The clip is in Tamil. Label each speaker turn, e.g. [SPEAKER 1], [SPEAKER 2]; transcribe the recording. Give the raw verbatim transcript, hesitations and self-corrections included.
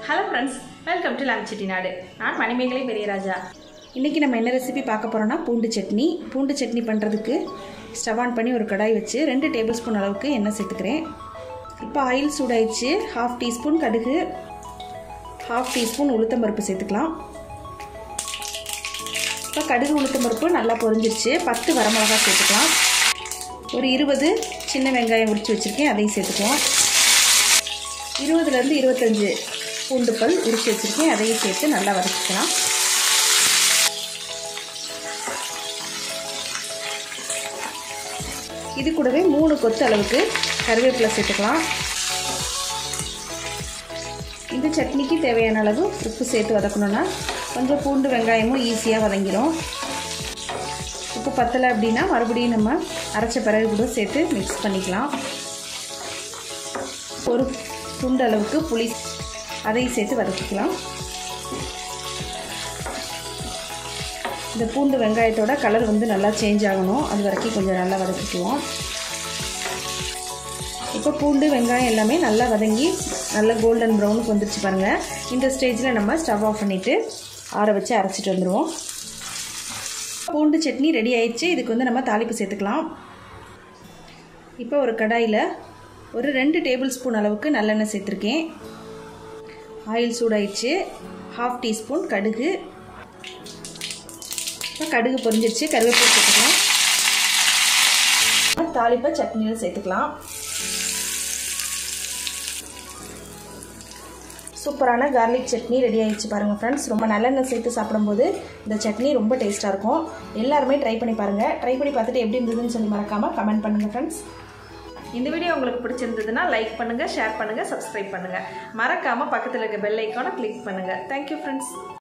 [SPEAKER 1] Hello friends, welcome to Lunch Chettinadu. நான் மணிமேகலை பெரியராஜா.
[SPEAKER 2] இன்னைக்கு நம்ம என்ன ரெசிபி பார்க்க போறோம்னா பூண்டு சட்னி. பூண்டு சட்னி பண்றதுக்கு ஸ்டவ் ஆன் பண்ணி ஒரு கடாய் வச்சு ரெண்டு டேபிள்ஸ்பூன் அளவுக்கு எண்ணெய் சேர்த்துக்கிறேன். இப்போ ஆயில் சூடாயிடுச்சு. half டீஸ்பூன் கடுகு, half டீஸ்பூன் உளுத்தம் பருப்பு சேர்த்துக்கலாம். இப்போ கடுகு உளுத்தம் பருப்பு நல்லா பொரிஞ்சிருச்சு. பத்து வரமிளகாய் சேர்த்துக்கலாம். ஒரு இருபது சின்ன வெங்காயம் உரிச்சு வச்சிருக்கேன், அதையும் சேர்த்துக்கலாம். இருபதுலேருந்து இருபத்தஞ்சு பூண்டு பல் உரிச்சு வச்சிருக்கேன், அதையும் சேர்த்து நல்லா வதக்கிக்கலாம். இது கூடவே மூணு கொத்து அளவுக்கு கருவேப்பிலை சேர்த்துக்கலாம். இந்த சட்னிக்கு தேவையான அளவு உப்பு சேர்த்து வதக்கணும்னா கொஞ்சம் பூண்டு வெங்காயமும் ஈஸியாக வதங்கிடும். உப்பு பத்தலை அப்படின்னா மறுபடியும் நம்ம அரைச்ச பிறகு கூட சேர்த்து மிக்ஸ் பண்ணிக்கலாம். ஒரு துண்டு அளவுக்கு புளி அதையும் சேர்த்து வதக்கிக்கலாம். இந்த பூண்டு வெங்காயத்தோட கலர் வந்து நல்லா சேஞ்ச் ஆகணும், அது வரைக்கும் கொஞ்சம் நல்லா வதக்கிக்குவோம். இப்போ பூண்டு வெங்காயம் எல்லாமே நல்லா வதங்கி நல்லா கோல்டன் ப்ரௌனுக்கு வந்துருச்சு பாருங்கள். இந்த ஸ்டேஜில் நம்ம ஸ்டவ் ஆஃப் பண்ணிவிட்டு ஆற வச்சு அரைச்சிட்டு வந்துடுவோம். பூண்டு சட்னி ரெடி ஆயிடுச்சு. இதுக்கு வந்து நம்ம தாளிப்பு சேர்த்துக்கலாம். இப்போ ஒரு கடாயில் ஒரு ரெண்டு டேபிள் ஸ்பூன் அளவுக்கு நல்லெண்ணெய் சேர்த்துருக்கேன். ஆயில் சூடாயிடுச்சு. ஹாஃப் டீஸ்பூன் கடுகு, கடுகு பொரிஞ்சிருச்சு. கருவேப்பிலை சேர்த்துக்கலாம். தாளிப்பை சட்னியில் சேர்த்துக்கலாம். சூப்பரான கார்லிக் சட்னி ரெடி ஆகிடுச்சு பாருங்கள் ஃப்ரெண்ட்ஸ். ரொம்ப நல்லெண்ணெய் சேர்த்து சாப்பிடும்போது இந்த சட்னி ரொம்ப டேஸ்ட்டாக இருக்கும். எல்லாருமே ட்ரை பண்ணி பாருங்கள். ட்ரை பண்ணி பார்த்துட்டு எப்படி இருந்ததுன்னு சொல்லி மறக்காமல் கமெண்ட் பண்ணுங்கள் ஃப்ரெண்ட்ஸ்.
[SPEAKER 1] இந்த வீடியோ உங்களுக்கு பிடிச்சிருந்ததுன்னா லைக் பண்ணுங்கள், ஷேர் பண்ணுங்கள், சப்ஸ்கிரைப் பண்ணுங்கள். மறக்காமல் பக்கத்தில் இருக்க பெல் ஐக்கானை கிளிக் பண்ணுங்கள். Thank you friends.